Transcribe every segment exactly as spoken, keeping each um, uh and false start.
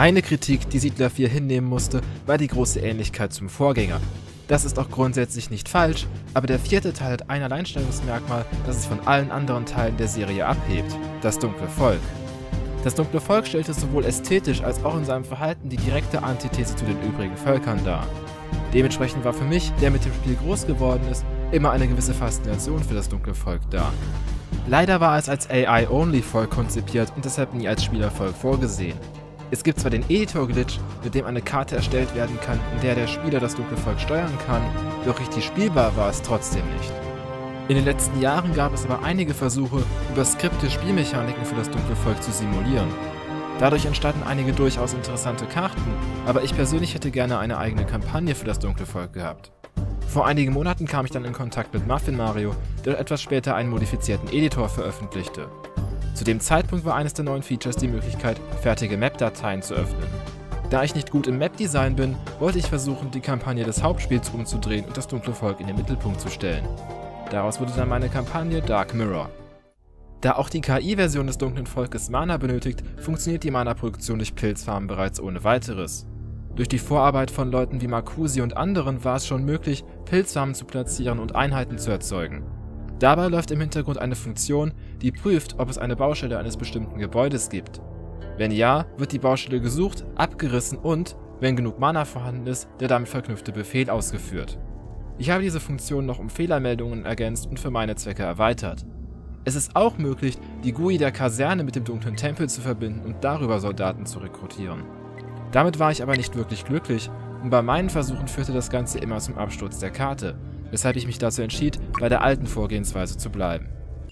Eine Kritik, die Siedler vier hinnehmen musste, war die große Ähnlichkeit zum Vorgänger. Das ist auch grundsätzlich nicht falsch, aber der vierte Teil hat ein Alleinstellungsmerkmal, das es von allen anderen Teilen der Serie abhebt: das dunkle Volk. Das dunkle Volk stellte sowohl ästhetisch als auch in seinem Verhalten die direkte Antithese zu den übrigen Völkern dar. Dementsprechend war für mich, der mit dem Spiel groß geworden ist, immer eine gewisse Faszination für das dunkle Volk da. Leider war es als A I-Only-Volk konzipiert und deshalb nie als Spielervolk vorgesehen. Es gibt zwar den Editor-Glitch, mit dem eine Karte erstellt werden kann, in der der Spieler das dunkle Volk steuern kann, doch richtig spielbar war es trotzdem nicht. In den letzten Jahren gab es aber einige Versuche, über Skripte Spielmechaniken für das dunkle Volk zu simulieren. Dadurch entstanden einige durchaus interessante Karten, aber ich persönlich hätte gerne eine eigene Kampagne für das dunkle Volk gehabt. Vor einigen Monaten kam ich dann in Kontakt mit Muffin Mario, der etwas später einen modifizierten Editor veröffentlichte. Zu dem Zeitpunkt war eines der neuen Features die Möglichkeit, fertige Map-Dateien zu öffnen. Da ich nicht gut im Map-Design bin, wollte ich versuchen, die Kampagne des Hauptspiels umzudrehen und das dunkle Volk in den Mittelpunkt zu stellen. Daraus wurde dann meine Kampagne Dark Mirror. Da auch die K I-Version des dunklen Volkes Mana benötigt, funktioniert die Mana-Produktion durch Pilzfarmen bereits ohne weiteres. Durch die Vorarbeit von Leuten wie Marcusi und anderen war es schon möglich, Pilzfarmen zu platzieren und Einheiten zu erzeugen. Dabei läuft im Hintergrund eine Funktion, die prüft, ob es eine Baustelle eines bestimmten Gebäudes gibt. Wenn ja, wird die Baustelle gesucht, abgerissen und, wenn genug Mana vorhanden ist, der damit verknüpfte Befehl ausgeführt. Ich habe diese Funktion noch um Fehlermeldungen ergänzt und für meine Zwecke erweitert. Es ist auch möglich, die G U I der Kaserne mit dem dunklen Tempel zu verbinden und darüber Soldaten zu rekrutieren. Damit war ich aber nicht wirklich glücklich und bei meinen Versuchen führte das Ganze immer zum Absturz der Karte, weshalb ich mich dazu entschied, bei der alten Vorgehensweise zu bleiben.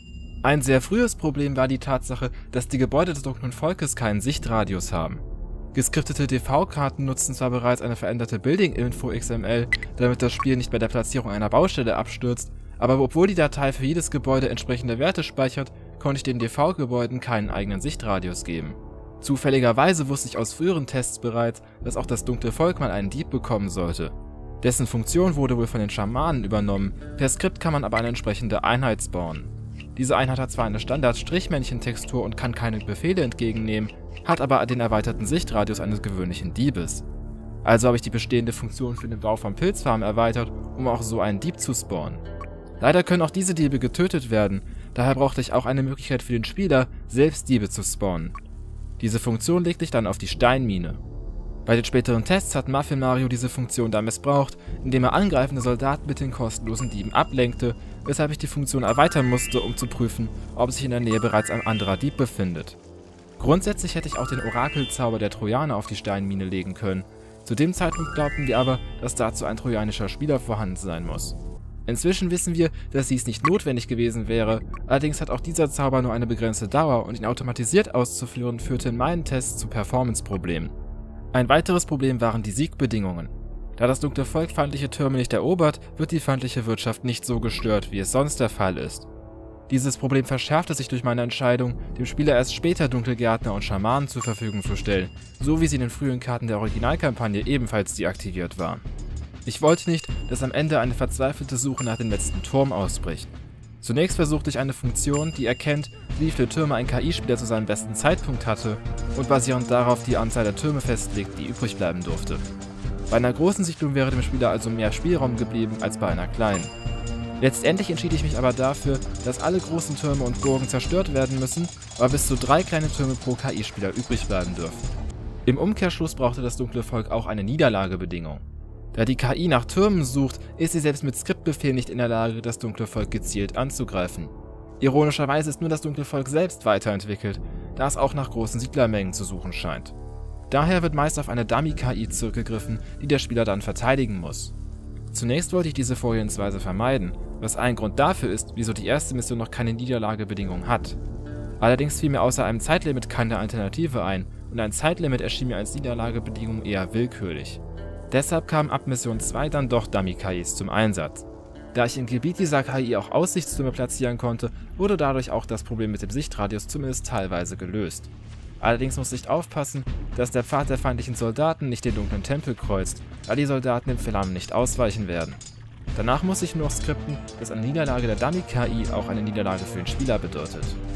Ein sehr frühes Problem war die Tatsache, dass die Gebäude des dunklen Volkes keinen Sichtradius haben. Geskriptete D V-Karten nutzen zwar bereits eine veränderte Building-Info X M L, damit das Spiel nicht bei der Platzierung einer Baustelle abstürzt, aber obwohl die Datei für jedes Gebäude entsprechende Werte speichert, konnte ich den D V-Gebäuden keinen eigenen Sichtradius geben. Zufälligerweise wusste ich aus früheren Tests bereits, dass auch das dunkle Volk mal einen Dieb bekommen sollte. Dessen Funktion wurde wohl von den Schamanen übernommen, per Skript kann man aber eine entsprechende Einheit spawnen. Diese Einheit hat zwar eine Standard-Strichmännchen-Textur und kann keine Befehle entgegennehmen, hat aber den erweiterten Sichtradius eines gewöhnlichen Diebes. Also habe ich die bestehende Funktion für den Bau von Pilzfarmen erweitert, um auch so einen Dieb zu spawnen. Leider können auch diese Diebe getötet werden, daher brauchte ich auch eine Möglichkeit für den Spieler, selbst Diebe zu spawnen. Diese Funktion legte ich dann auf die Steinmine. Bei den späteren Tests hat Muffin Mario diese Funktion dann missbraucht, indem er angreifende Soldaten mit den kostenlosen Dieben ablenkte, weshalb ich die Funktion erweitern musste, um zu prüfen, ob sich in der Nähe bereits ein anderer Dieb befindet. Grundsätzlich hätte ich auch den Orakelzauber der Trojaner auf die Steinmine legen können. Zu dem Zeitpunkt glaubten wir aber, dass dazu ein trojanischer Spieler vorhanden sein muss. Inzwischen wissen wir, dass dies nicht notwendig gewesen wäre, allerdings hat auch dieser Zauber nur eine begrenzte Dauer und ihn automatisiert auszuführen führte in meinen Tests zu Performance-Problemen. Ein weiteres Problem waren die Siegbedingungen. Da das dunkle Volk feindliche Türme nicht erobert, wird die feindliche Wirtschaft nicht so gestört, wie es sonst der Fall ist. Dieses Problem verschärfte sich durch meine Entscheidung, dem Spieler erst später dunkle Gärtner und Schamanen zur Verfügung zu stellen, so wie sie in den frühen Karten der Originalkampagne ebenfalls deaktiviert waren. Ich wollte nicht, dass am Ende eine verzweifelte Suche nach dem letzten Turm ausbricht. Zunächst versuchte ich eine Funktion, die erkennt, wie viele Türme ein K I-Spieler zu seinem besten Zeitpunkt hatte und basierend darauf die Anzahl der Türme festlegt, die übrig bleiben durfte. Bei einer großen Siedlung wäre dem Spieler also mehr Spielraum geblieben als bei einer kleinen. Letztendlich entschied ich mich aber dafür, dass alle großen Türme und Burgen zerstört werden müssen, aber bis zu drei kleine Türme pro K I-Spieler übrig bleiben dürfen. Im Umkehrschluss brauchte das dunkle Volk auch eine Niederlagebedingung. Da die K I nach Türmen sucht, ist sie selbst mit Skriptbefehlen nicht in der Lage, das dunkle Volk gezielt anzugreifen. Ironischerweise ist nur das dunkle Volk selbst weiterentwickelt, da es auch nach großen Siedlermengen zu suchen scheint. Daher wird meist auf eine Dummy-K I zurückgegriffen, die der Spieler dann verteidigen muss. Zunächst wollte ich diese Vorgehensweise vermeiden, was ein Grund dafür ist, wieso die erste Mission noch keine Niederlagebedingung hat. Allerdings fiel mir außer einem Zeitlimit keine Alternative ein und ein Zeitlimit erschien mir als Niederlagebedingung eher willkürlich. Deshalb kamen ab Mission zwei dann doch Dummy-K Is zum Einsatz. Da ich im Gebiet dieser K I auch Aussichtstürme platzieren konnte, wurde dadurch auch das Problem mit dem Sichtradius zumindest teilweise gelöst. Allerdings musste ich aufpassen, dass der Pfad der feindlichen Soldaten nicht den dunklen Tempel kreuzt, da die Soldaten dem Flammen nicht ausweichen werden. Danach musste ich nur noch skripten, dass eine Niederlage der Dummy-K I auch eine Niederlage für den Spieler bedeutet.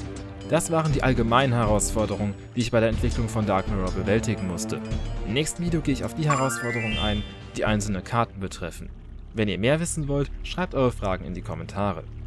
Das waren die allgemeinen Herausforderungen, die ich bei der Entwicklung von Dark Mirror bewältigen musste. Im nächsten Video gehe ich auf die Herausforderungen ein, die einzelne Karten betreffen. Wenn ihr mehr wissen wollt, schreibt eure Fragen in die Kommentare.